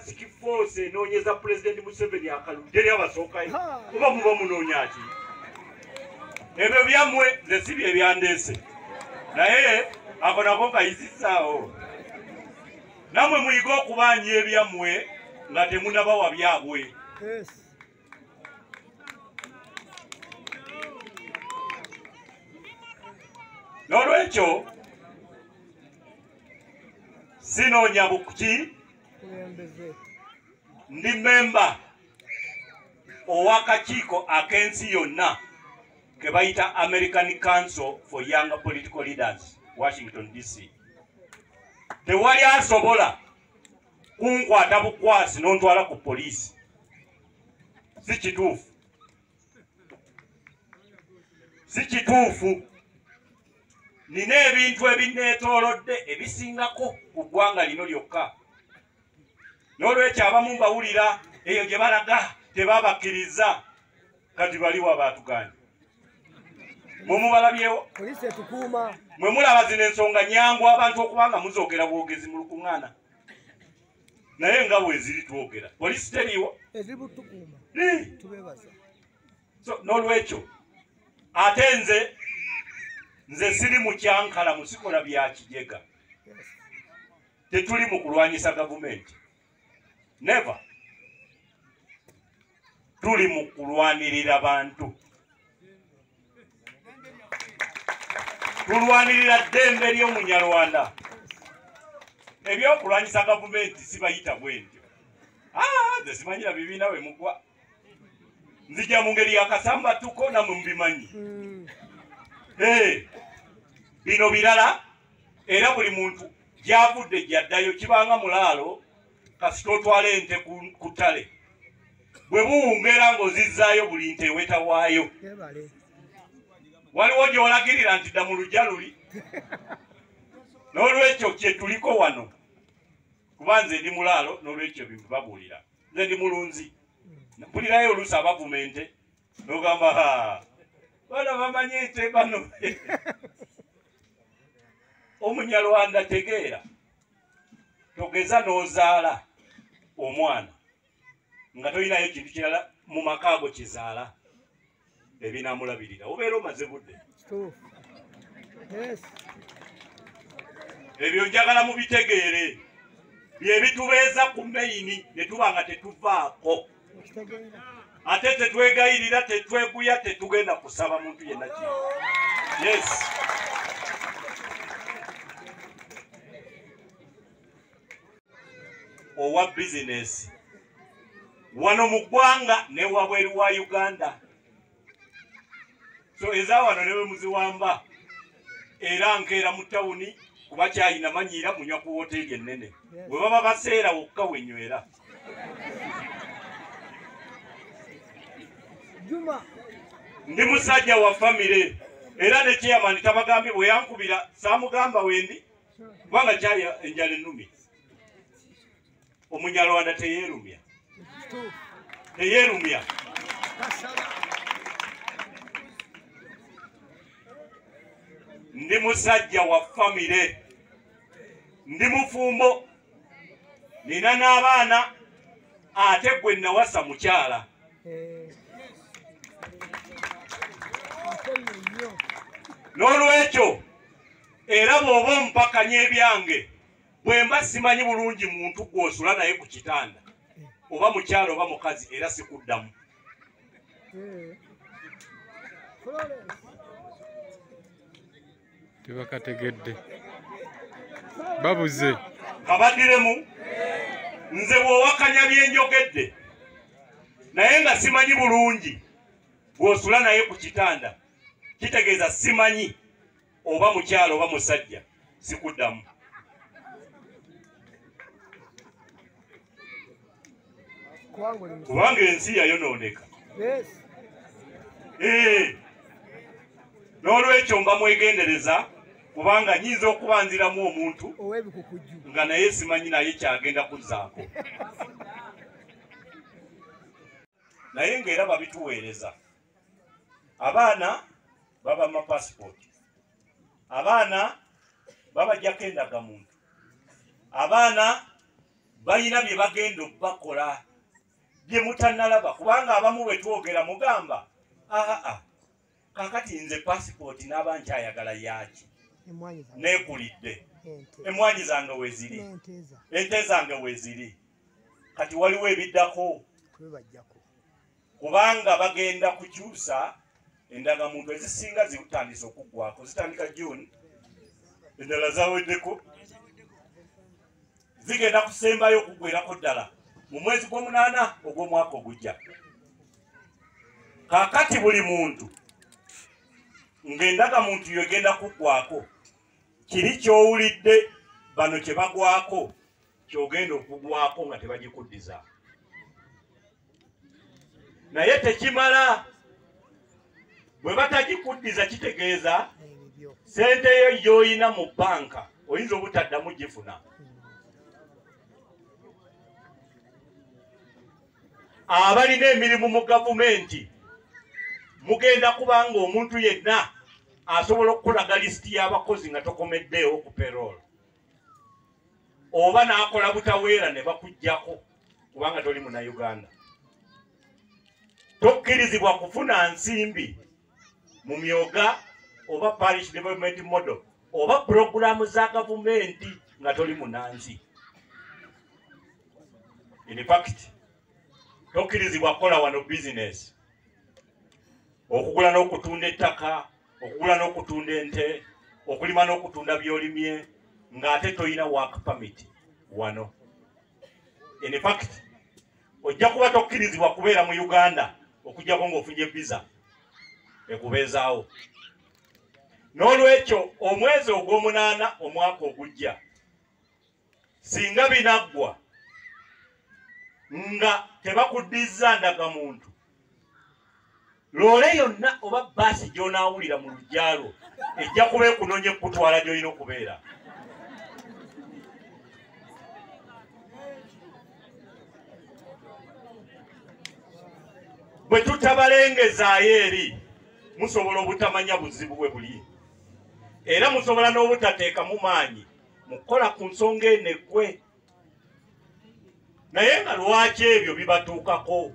task force enoonyeza President Museveni akaludde abasookayo kuba muba munoonya ki? Ebyo byammwe nze si bye byandeese, naye ako nako kayisisaawo. Nammwe muyiga okubaanya ebyammwe nga temunabawa byabwe. N'olwekyo sinoonya bukuki, ndi memba ow'akakiiko ak'ensi yonna ke bayita American Council for Young Political Leaders, Washington DC. Tewali asobola kunkwata bukwasi n'ontwala ku poliisi. Si kituufu, si kituufu. Nina ebintu ebinneetoolodde ebisingako ku ggwanga lino lyokka. N'olwekyo abamu mbawulira eyo gye balaga tebabakkiriza, kati baliwo abaatuganye. Mwe mubalabyewo? Poliisi etukuuma. Mwe mulaba zino ensonga nyangu abantu okubanga muzoogera bwogezi mu lukuŋŋaana. Naye nga bwe ziri twogera. Poliisi teriiwo? Eziri butukuuma. Tubeebaza. So n'olwekyo ate nze siri mu kyankala musikola bya kijega. Tetuli mu kulwanyisa gavumenti. Never. Tuli mu kulwanirira bantu. Tulwanirira ddembe ly'Omunyarwanda. Ebyokulwanyisa gavumenti sibayita bwentyo. Nze simanyira bibiina we mugwa. Nzija mu ngeri y'akasambatuko namwe mubimanyi. Bino birala era buli muntu gyavudde gyaddayo kibanga mulaalo kasita otwala ente ku ttale. Bwe buwungera ng'ozizzaayo buli nte ewetawaayo. Waliwo gy'olagirira nti dda mu lujja luli. N'olwekyo kye tuliko wano. Kuba nze ndi mulaalo n'olwekyo bibabuulira. Nze ndi mulunzi. Mpulirayo oluusi abavuma ente n'ogamba bano bamanyi ente bano. Omunyarwanda tegeera. Togeza n'ozaala omwana nga tolinayo kintu kirala mu maka ago kizaala ebinaamulabirira. Obeera omaze budde. Ebyo njagala mubitegeere. Bye bitubeeza ku meyini ne tuba nga tetuvaako. Ate tetwegayirira, tetweguya, tetugenda kusaba muntu yenna kintu. Yes. Owa business wano mu ggwanga ne wabweru wa Uganda. So eza wano newe muziwamba era nkeera mu tawuni kuba kyayina manyiira munywa ku hoteli ennene. Bwe baba baseera wokka wenywera. Ndi musajja wa famire era ne chairman tabagambye bwe yankubira saamugamba wendi kubanga kyaya enjala ennumi. Omunyarwanda teyeerumya. Teyeerumya. Ndi musajja wa famire. Ndi mufumbo. Nina n'abaana ate gwe nawasa mukyala. N'olwekyo era bw'oba ompakanya ebyange bwe mba simanyi bulungi muntu gw'osula naye ku kitanda oba mukyalo oba mukazi era sikuddamu. Tebakategedde babuze kabaddiremu nze bw'owakanya byenjogedde naye nga simanyi bulungi gw'osula naye ku kitanda kitegeeza simanyi oba mukyalo oba musajja sikuddamu. Kubanga ensi yayonooneka. N'olwekyo mba mwegendereza kubanga nyinza okubanziramu omuntu nga naye simanyi naye kyagenda kuzzaako. Naye ng'era babituweereza. Abaana baba ma passport. Abaana babajjako endagamuntu. Abaana balina bye bagenda okubakola bye mutanalaba kubanga abamu bwe twogera mugamba kakati nze passport n'aba nkyayagala yaki neekulidde emwanyi zange weziri ente zange weziri kati waliwo ebiddako kubanga bagenda kukyusa endagamuntu ezisinga zitandise okuggwako zitandika June endala zaweddeko zigenda kusembayo okuggwerako ddala mu mwezi gw'omunaana ogw'omwaka ogujja. Kakati buli muntu ng'endagamuntu yegenda kuggwako kiri kyowulidde bano kye bagwako kyogenda okugwako nga tebagikuddiza. Naye tekimala bwe batagikuddiza kitegeeza sente yo y'oyina mu banka oyinza obutaddamu gifuna. Abalina emirimu mu gavumenti mugenda kubanga omuntu yenna asobola okukulaga lisiti y'abakozi nga tokomeddeyo ku payroll oba n'akola butaweera ne bakuggyako kubanga toli Munnayuganda. Tokkirizibwa kufuna nsimbi mu myoga oba parish development model oba programu za gavumenti nga toli munansi. In fact, tokkirizibwa kukola wano business okugula n'okutunda ettaka okugula n'okutunda ente okulima n'okutunda byolimye ng'ate toyina work permit wano. In fact, ojja kuba tokkirizibwa kubeera mu Uganda okujjako ng'ofunye visa ekubeezaawo. N'olwekyo omwezi ogw'omunaana omwaka ogujja singa binaggwa nga tebakuddiza ndagamuntu loole yonna oba baasi gy'onaawulira mu lujjalo ejja kuba ekunoonya ekutwala gy'olina okubeera. Bwe tutabalengezaayo eri musobola obutamanya buzibu bwe buli era musobola n'obutateekamu maanyi mukola ku nsonga enekwe naye nga lwaki ebyo bibatuukako.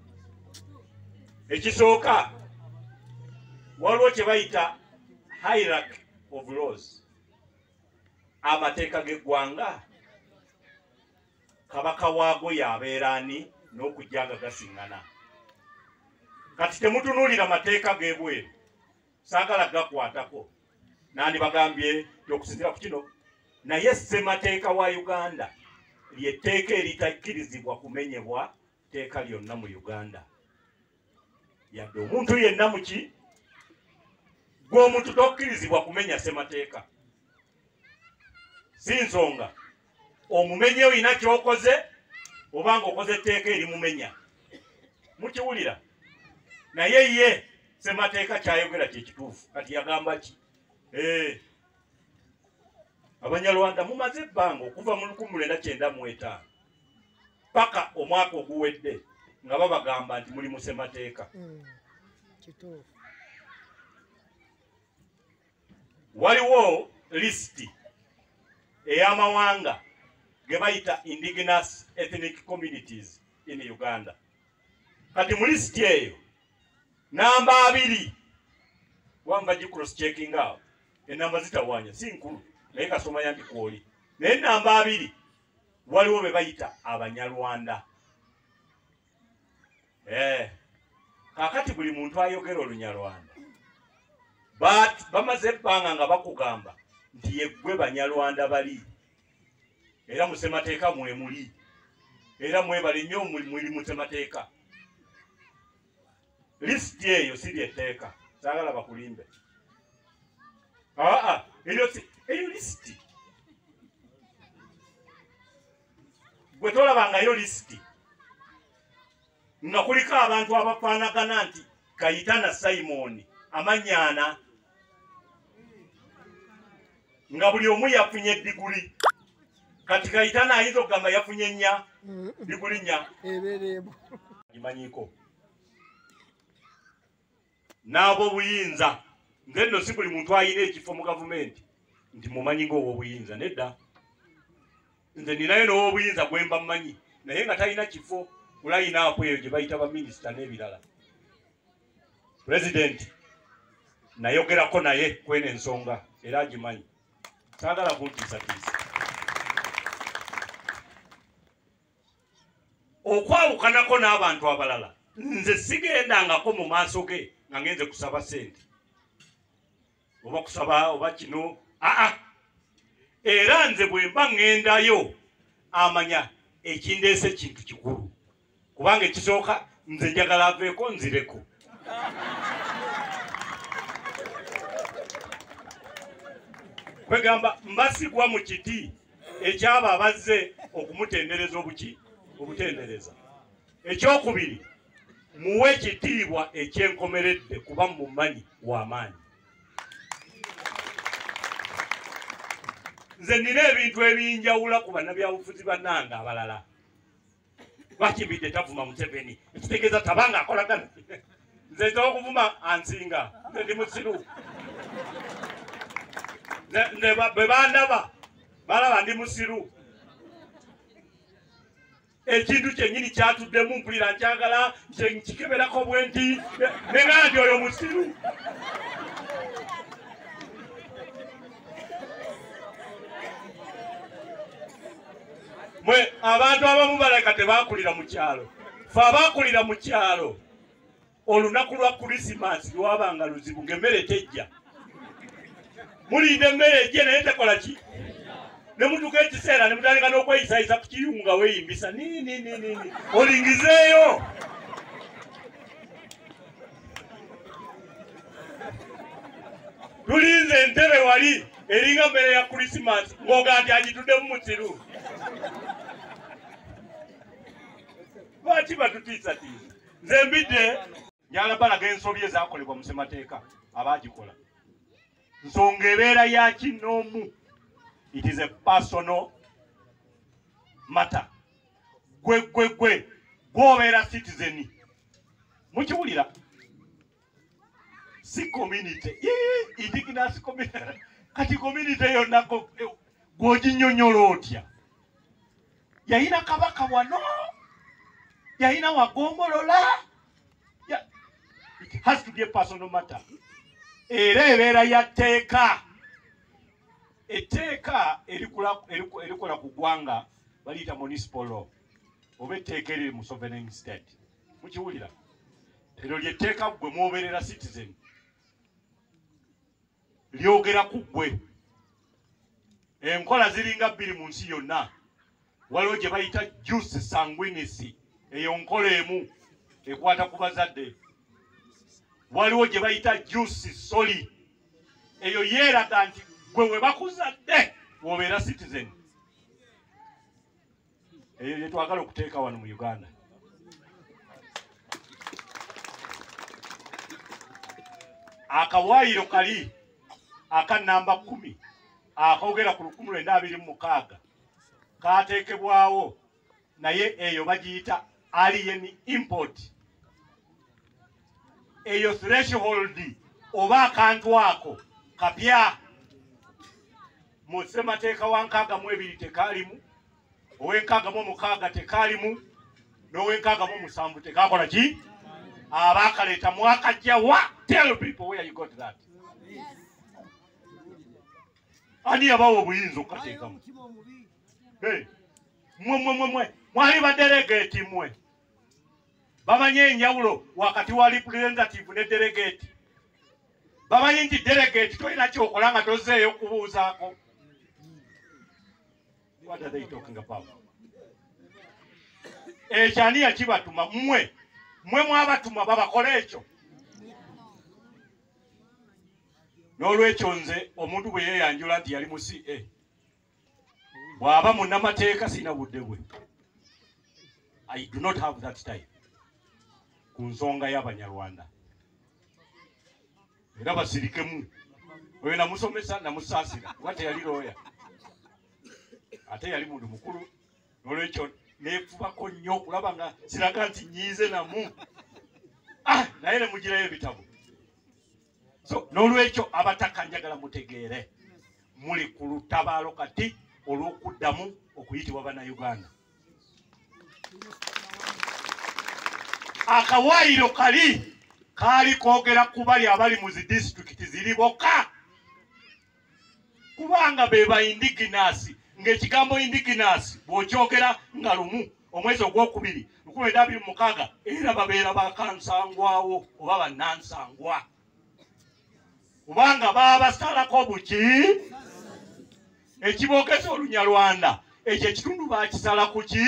Ekisooka waliwo kye bayita hierarchy of laws. Amateeka g'eggwanga kabaka waago y'abeera ani n'okujja nga gasiŋŋana. Kati temutunuulira mateeka g'ebweru saagala gakwatako nandibagambye okusinziira ku kino naye ssemateeka wa Uganda lyetteeka eritakkirizibwa kumenyebwa tteeka lyonna mu Uganda yadde omuntu yenna muki gw'omuntu tokkirizibwa kumenya ssemateeka. Si nsonga omumenye olina ky'okoze obanga okoze etteeka erimumenya mukiwulira naye ye ssemateeka kyayogera kyekituufu. Kati yagamba ki? Abanyarwanda mumaze ebbanga okuva mu 1995 paka omwaka oguwedde nga babagamba nti muli mu ssemateeka. Waliwo lisiti ey'amawanga ge bayita indigenous ethnic communities in Uganda. Kati mu lisiti eyo namba 2 wamba gi cross checking out enamba zitawanya si nkulu naye kasoma yandi kwoli naye namba 2 waliwo be bayita Abanyarwanda. Kakati buli muntu ayogera Olunyarwanda bamaze ebbanga nga bakugamba nti yeggwe Banyarwanda bali era mu ssemateeka mwe muli era mwebale nnyo muli mu ssemateeka. Lisiti eyo si lyetteeka saagala bakulimbe. Eyo lisiti gwe tolabangayo lisiti nga kuliko abantu abafaanagana nti Kayitana Simon amanyana nga buli omu yafunye diguli. Kati Kayitana ayinza okugamba yafunye nnya diguli nnya gimanyiko n'abo obuyinza ng'enno si buli muntu ayina ekifo mu gavumenti nti mumanyi ng'obwobuyinza nedda. nze ninayo n'obuyinza gwemba mmanyi naye nga talina kifo kulayinaapo eyo gye bayita baminisita n'ebirala. Pulezidenti nayogerako naye kweno ensonga era agimanyi, saagala kuntiisatiisa. Okwawukanako n'abantu abalala nze sigendangako mu maaso ge nga ngenze kusaba sente oba kusaba oba kino era nze bwe mba ŋŋendayo amanya ekindeese kintu kikulu kubanga ekisooka nze njagala aveeko nzireko. Kwegamba mbasigwa mu kiti ekyabo abazze okumutendereza obutendereza. Ekyokubiri muwe ekitiibwa ekyenkomeredde kuba mumanyi w'amaanyi. Nze nina ebintu ebinjawula ku bannabyabufuzi bannange abalala. Bakimbidde tavuma Museveni ekitegeeza tabanga akolagana. Nze nsobola okuvuma ansinga, nze ndi musiru. Nze bwe bandaba balaba ndi musiru. Ekintu kyennyini kyatuddemu mpulira nkyagala nkikeberako bwe nti nenga nti oyo musiru. Mwe abantu abamu baleka tebakulira mu kyalo. Fe abakulira mu kyalo olunaku lwa Krisimansi lwabanga luzibu ng'emmere tejja. Mulinda emmere ejje naye tekola ki? Ne mutuuka ekiseera ne mutandika n'okweyisayisa ku kiyunga weeyimbisa olingizeeyo. Tulinze entebe wali eringa mmere ya Krisimansi ng'oga nti agituddemu musiru. Lwaki batutiisatiisa? Nze mbidde njagala balaga ensobi ezaakolebwa mu ssemateeka abaagikola. Nsonga ebeera ya kinnoomu. It is a personal matter. Gwe gwobeera citizen. Mukiwulira? Si community. Indigenous community. Kati community yonna gw'oginnyonnyola otya? Yayina kabaka wano. Yayina wagombolola. It has to be a personal matter. Era ebeera ya tteeka. Etteeka erikola ku ggwanga baliyita municipal law oba etteeka eriri mu sovereign state. Mukiwulira? Eryo lyetteeka gwe mwoberera citizen. Lyogera ku ggwe. Enkola ziringa bbiri mu nsi yonna. Waliwo gye bayita jus sanguinis, eyo nkola emu ekwata ku bazadde. Waliwo gye bayita jus soli, eyo yeeraga nti gwe we bakuzadde w'obeera citizen. Eyo gye twagala okuteeka wano mu Uganda. Akawaayiro kali aka namba 10 akogera ku 1926 kaateekebwawo, naye eyo bagiyita alien import. Eyo threshold oba akantu ako kapya mu ssemateeka wa 62 tekaalimu, ow'e66 tekaalimu, n'ow'e67 tekaakola ki? Abaakaleeta mwakajja wa? Tell people where you got that. Ani yabawa obuyinza okukateekamu? Mwe mwali badelegate mwe. Bamanye enjawulo wakati wa representative ne delegate. Bamanyi nti delegate tolina kyokola nga tozeeyo kubuuzaako. What are they talking about? Ekyani yakibatuma mmwe mwabatuma babakola ekyo. N'olwekyo nze omuntu bwe yeeyanjula nti yali mu CA bw'aba munnamateeka sina budde bwe. I do not have that time ku nsonga y'Abanyarwanda. Era basirikemu oyo namusomesa namusaasira kuba teyali looya ate yali muntu mukulu. N'olwekyo neefubako nnyo okulaba nga siraga nti nyiize namu naye ne mugirayo ebitabo. So n'olwekyo abataka njagala mutegeere muli ku lutabaalo kati olw'okuddamu okuyitibwa bannayuganda. Akawaayiro kali kaali koogera ku bali abali mu zi disitulikiti ziri bokka, kubanga be ba indigenous, ng'ekigambo indigenous bw'okyogera nga lumu omwezi ogwokubiri 1926 era babeera bakansangwawo oba bannansangwa, kubanga baba basalako buki ekibookeza Olunyarwanda ekyo ekitundu bakisala ku ki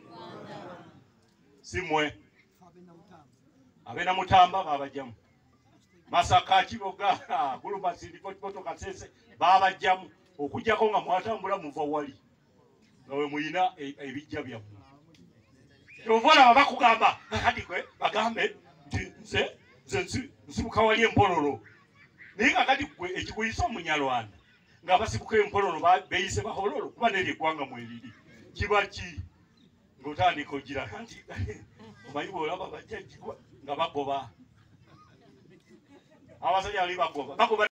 simwe abena Mutamba babajjamu, Masaka Kiboga Bulubasi Lipoto Kasese babajjamu, okujjako nga mwatambula muva wali nga we muyina ebijja byammwe. Ovola bakugamba kati kwe bagambe nti nze nsibuka wali empololo, naye kakati gwe ekikuyisa Omunyarwanda nga basibuka empololo beyise bahololo kuba n'ery'eggwanga mwebiri kiba ki ng'otandika ogira nti omanyi bw'olaba bajja nga bagoba abasajja bali bagoba